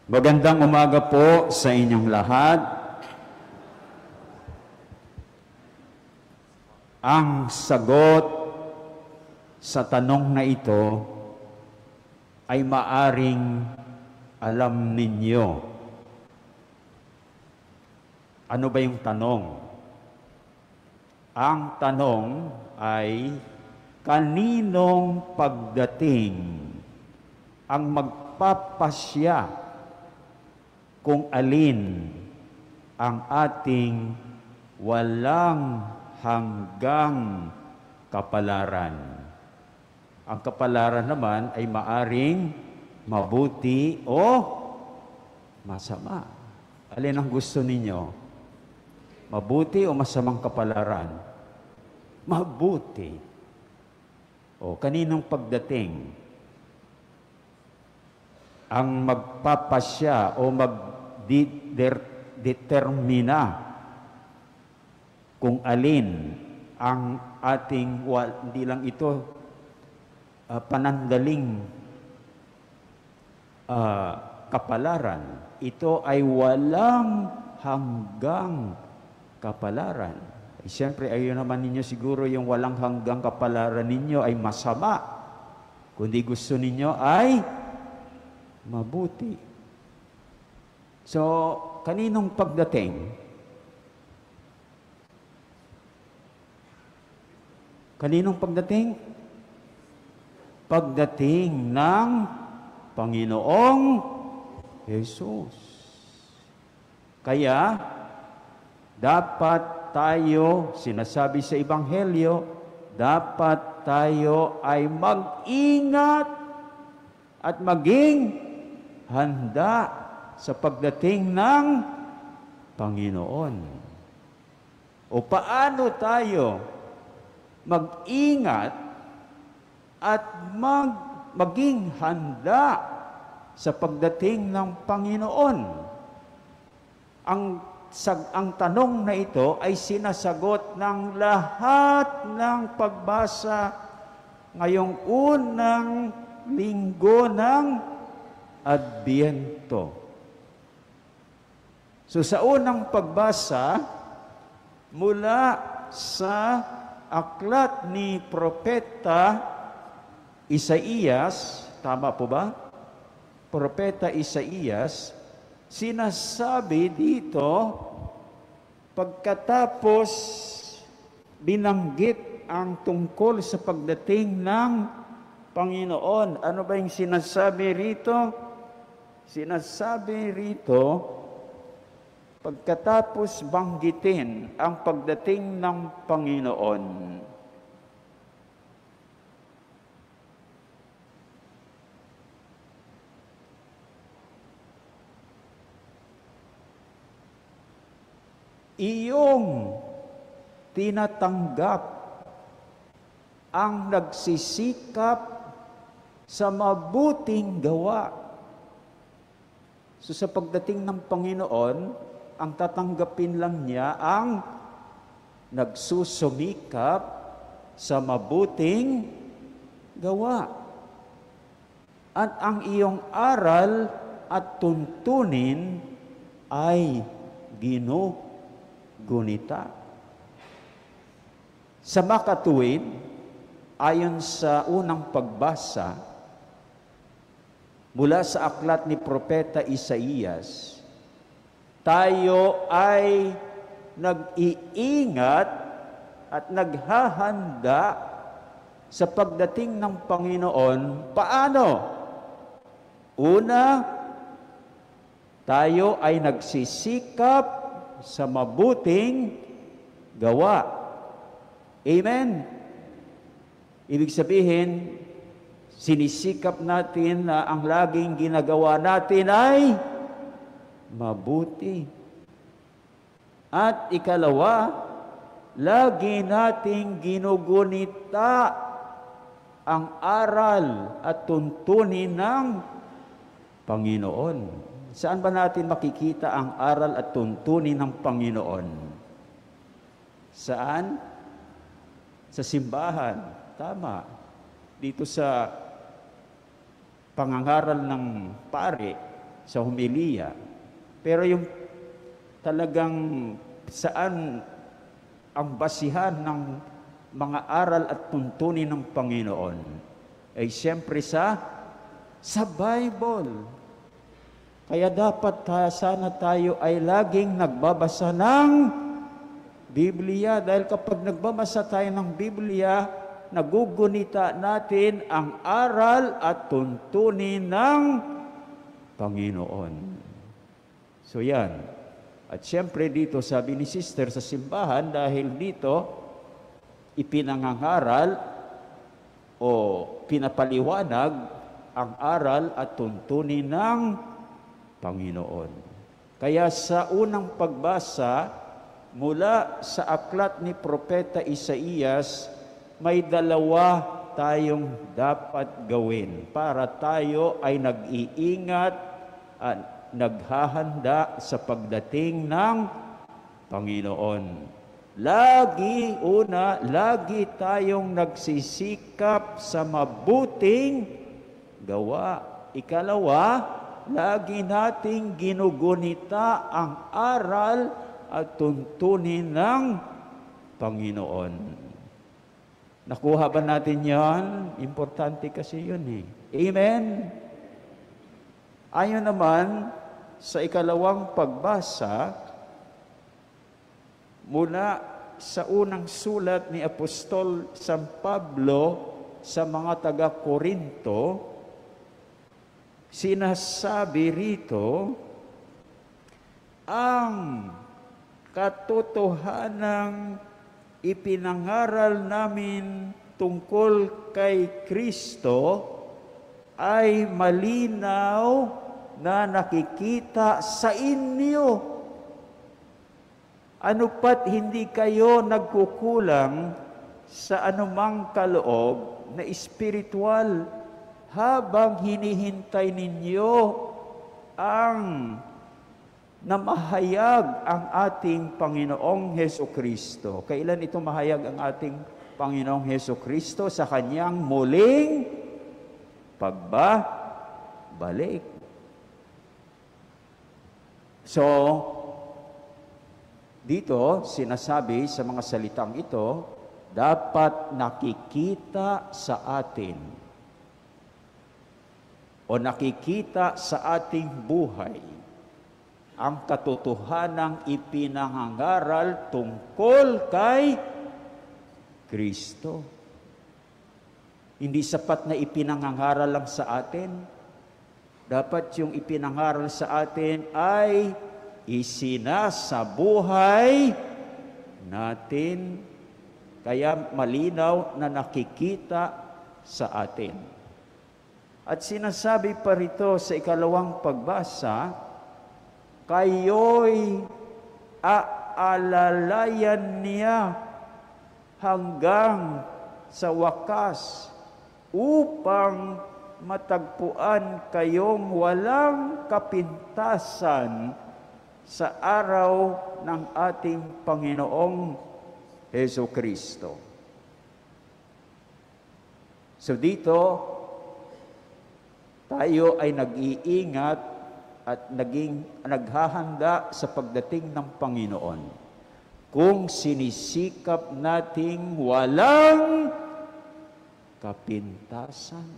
Magandang umaga po sa inyong lahat. Ang sagot sa tanong na ito ay maaring alam ninyo. Ano ba yung tanong? Ang tanong ay, kaninong pagdating ang magpapasya kung alin ang ating walang hanggang kapalaran? Ang kapalaran naman ay maaring mabuti o masama. Alin ang gusto ninyo? Mabuti o masamang kapalaran? Mabuti. O kaninong pagdating ang magpapasya o magdetermina kung alin ang ating, hindi lang ito panandaling kapalaran, ito ay walang hanggang kapalaran. Siyempre, ayun naman ninyo siguro yung walang hanggang kapalaran ninyo ay masama. Kundi gusto ninyo ay mabuti. So, kaninong pagdating? Kaninong pagdating? Pagdating ng Panginoong Jesus. Kaya, dapat tayo, sinasabi sa Ebanghelyo, dapat tayo ay mag-ingat at maging handa sa pagdating ng Panginoon. O paano tayo mag-ingat at maging handa sa pagdating ng Panginoon? Ang tanong na ito ay sinasagot ng lahat ng pagbasa ngayong unang linggo ng Adbyento. So sa unang pagbasa, mula sa aklat ni Propeta Isaías, tama po ba? Propeta Isaías, sinasabi dito, pagkatapos binanggit ang tungkol sa pagdating ng Panginoon. Ano ba yung sinasabi rito? Sinasabi rito, pagkatapos banggitin ang pagdating ng Panginoon, iyong tinatanggap ang nagsisikap sa mabuting gawa. So sa pagdating ng Panginoon, ang tatanggapin lang niya ang nagsusumikap sa mabuting gawa. At ang iyong aral at tuntunin ay ginugunita. Sa makatuwid, ayon sa unang pagbasa, mula sa aklat ni Propeta Isaías, tayo ay nag-iingat at naghahanda sa pagdating ng Panginoon. Paano? Una, tayo ay nagsisikap sa mabuting gawa. Amen? Ibig sabihin, sinisikap natin na ang laging ginagawa natin ay mabuti. At ikalawa, lagi nating ginugunita ang aral at tuntunin ng Panginoon. Saan ba natin makikita ang aral at tuntunin ng Panginoon? Saan? Sa simbahan. Tama. Dito sa pangangaral ng pare, sa homilya. Pero yung talagang saan ang basihan ng mga aral at tuntunin ng Panginoon ay siyempre sa Bible. Kaya dapat sana tayo ay laging nagbabasa ng Biblia. Dahil kapag nagbabasa tayo ng Biblia, nagugunita natin ang aral at tuntunin ng Panginoon. So yan. At siyempre dito sabi ni Sister sa simbahan, dahil dito ipinangangaral o pinapaliwanag ang aral at tuntunin ng Panginoon. Kaya sa unang pagbasa mula sa aklat ni Propeta Isaías, may dalawa tayong dapat gawin para tayo ay nag-iingat at naghahanda sa pagdating ng Panginoon. Lagi tayong nagsisikap sa mabuting gawa. Ikalawa, lagi nating ginugunita ang aral at tuntunin ng Panginoon. Nakuha ba natin yan? Importante kasi yun eh. Amen? Ayon naman sa ikalawang pagbasa, mula sa unang sulat ni Apostol San Pablo sa mga taga-Korinto, sinasabi rito, ang katotohanang ipinangaral namin tungkol kay Kristo ay malinaw na nakikita sa inyo. Ano pat hindi kayo nagkukulang sa anumang kaloob na espiritual habang hinihintay ninyo ang namahayag ang ating Panginoong Hesukristo. Kailan ito mahayag ang ating Panginoong Hesukristo? Sa kanyang muling pagbabalik. So, dito sinasabi sa mga salitang ito, dapat nakikita sa atin o nakikita sa ating buhay ang katotohanang ipinangangaral tungkol kay Kristo. Hindi sapat na ipinangangaral lang sa atin. Dapat yung ipinangaral sa atin ay isinasabuhay natin, kaya malinaw na nakikita sa atin. At sinasabi pa rito sa ikalawang pagbasa, kayo'y aalalayan niya hanggang sa wakas upang matagpuan kayong walang kapintasan sa araw ng ating Panginoong Hesukristo. So dito, tayo ay nag-iingat at naghahanda sa pagdating ng Panginoon. Kung sinisikap nating walang kapintasan.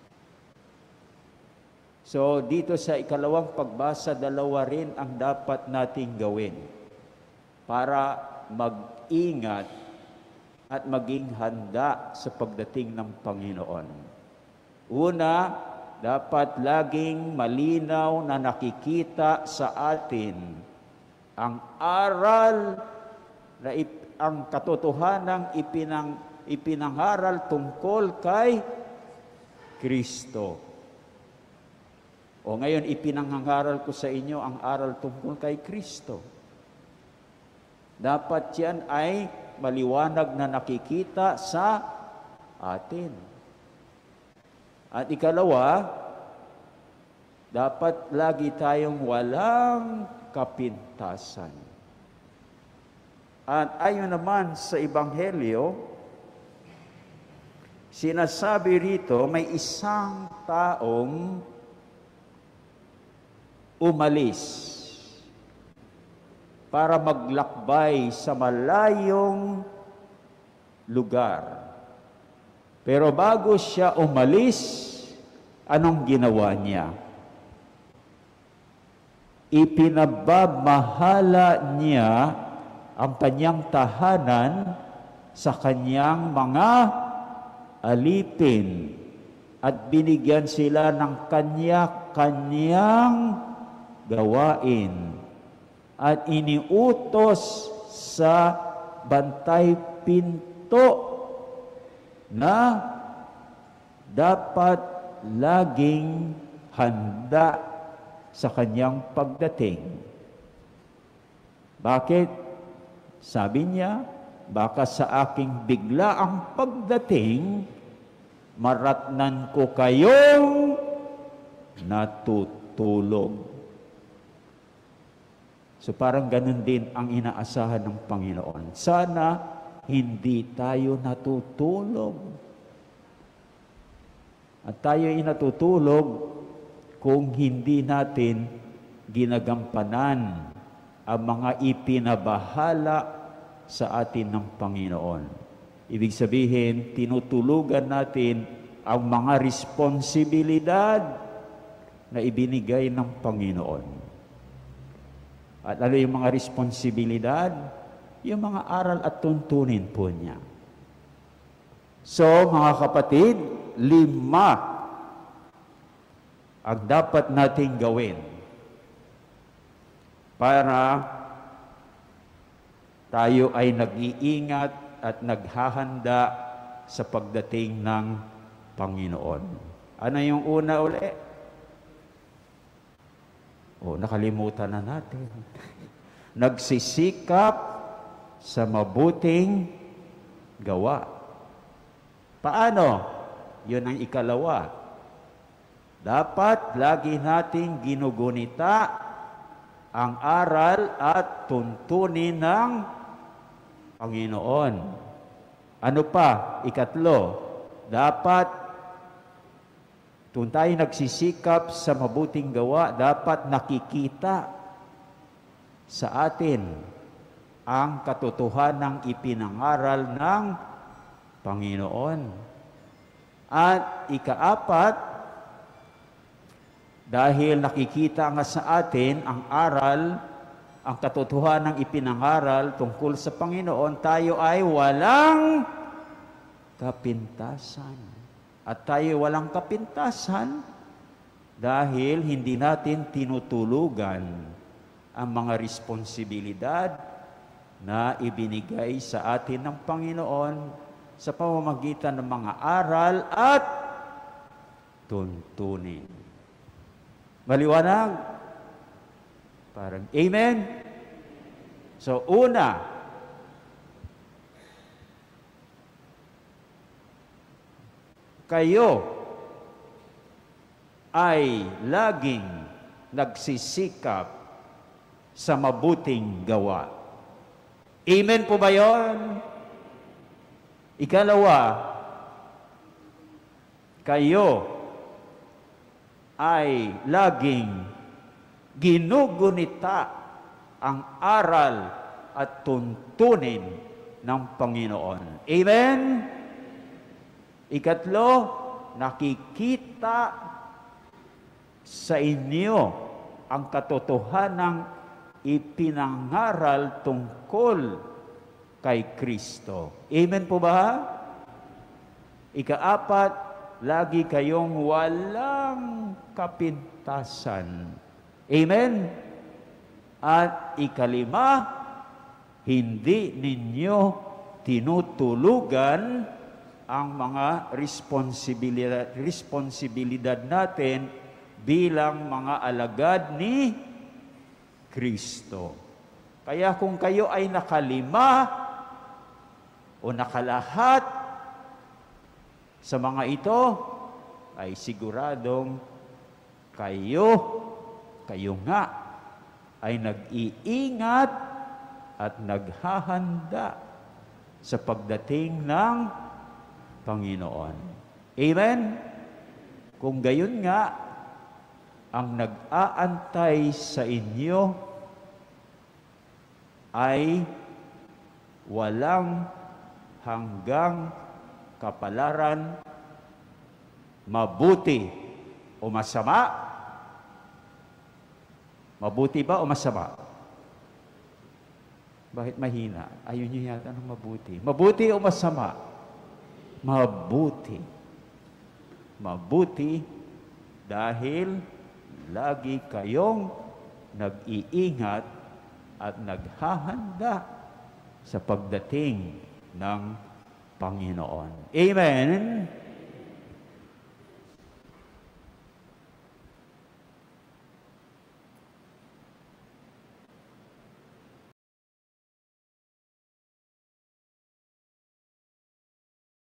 So, dito sa ikalawang pagbasa, dalawa rin ang dapat nating gawin para mag-ingat at maging handa sa pagdating ng Panginoon. Una, dapat laging malinaw na nakikita sa atin ang aral na ang katotohanang ipinangaral tungkol kay Kristo. O ngayon, ipinangangaral ko sa inyo ang aral tungkol kay Kristo. Dapat yan ay maliwanag na nakikita sa atin. At ikalawa, dapat lagi tayong walang kapintasan. At ayon naman sa Ebanghelyo, sinasabi rito, may isang taong umalis para maglakbay sa malayong lugar. Pero bago siya umalis, anong ginawa niya? Ipinabamahala niya ang kanyang tahanan sa kanyang mga alipin at binigyan sila ng kanya-kanyang gawain at iniutos sa bantay pinto na dapat laging handa sa kanyang pagdating. Bakit? Sabi niya, baka sa aking biglaang pagdating, maratnan ko kayong natutulog. So parang ganun din ang inaasahan ng Panginoon. Sana hindi tayo natutulog. At tayo ay natutulog kung hindi natin ginagampanan ang mga ipinabahala sa atin ng Panginoon. Ibig sabihin, tinutulugan natin ang mga responsibilidad na ibinigay ng Panginoon. At ano yung mga responsibilidad? Yung mga aral at tuntunin po niya. So, mga kapatid, 5 ang dapat nating gawin para tayo ay nag-iingat at naghahanda sa pagdating ng Panginoon. Ano yung una uli? Nakalimutan na natin. Nagsisikap sa mabuting gawa. Paano? Yun ang ikalawa. Dapat lagi nating ginugunita ang aral at tuntunin ng Panginoon. Ano pa? Ikatlo, dapat kung tayo nagsisikap sa mabuting gawa, dapat nakikita sa atin ang katotohanang ipinangaral ng Panginoon. At ikaapat, dahil nakikita nga sa atin ang aral, ang katotohanang ipinangaral tungkol sa Panginoon, tayo ay walang kapintasan. At tayo walang kapintasan dahil hindi natin tinutulugan ang mga responsibilidad na ibinigay sa atin ng Panginoon sa pamamagitan ng mga aral at tuntunin. Maliwanag? Parang amen? So, una, kayo ay laging nagsisikap sa mabuting gawa. Amen po ba yun? Ikalawa, kayo ay laging ginugunita ang aral at tuntunin ng Panginoon. Amen? Ikatlo, nakikita sa inyo ang katotohanang ipinangaral tungkol kay Kristo. Amen po ba? Ikaapat, lagi kayong walang kapintasan. Amen? At ikalima, hindi ninyo tinutulugan ang mga responsibilidad natin bilang mga alagad ni Kristo. Kaya kung kayo ay nakalima o nakalahat sa mga ito, ay siguradong kayo nga ay nag-iingat at naghahanda sa pagdating ng Panginoon. Amen? Kung gayon nga, ang nag-aantay sa inyo ay walang hanggang kapalaran, mabuti o masama? Mabuti ba o masama? Bakit mahina? Ayun nyo yata ng mabuti. Mabuti o masama? Mabuti. Mabuti dahil lagi kayong nag-iingat at naghahanda sa pagdating ng Panginoon. Amen?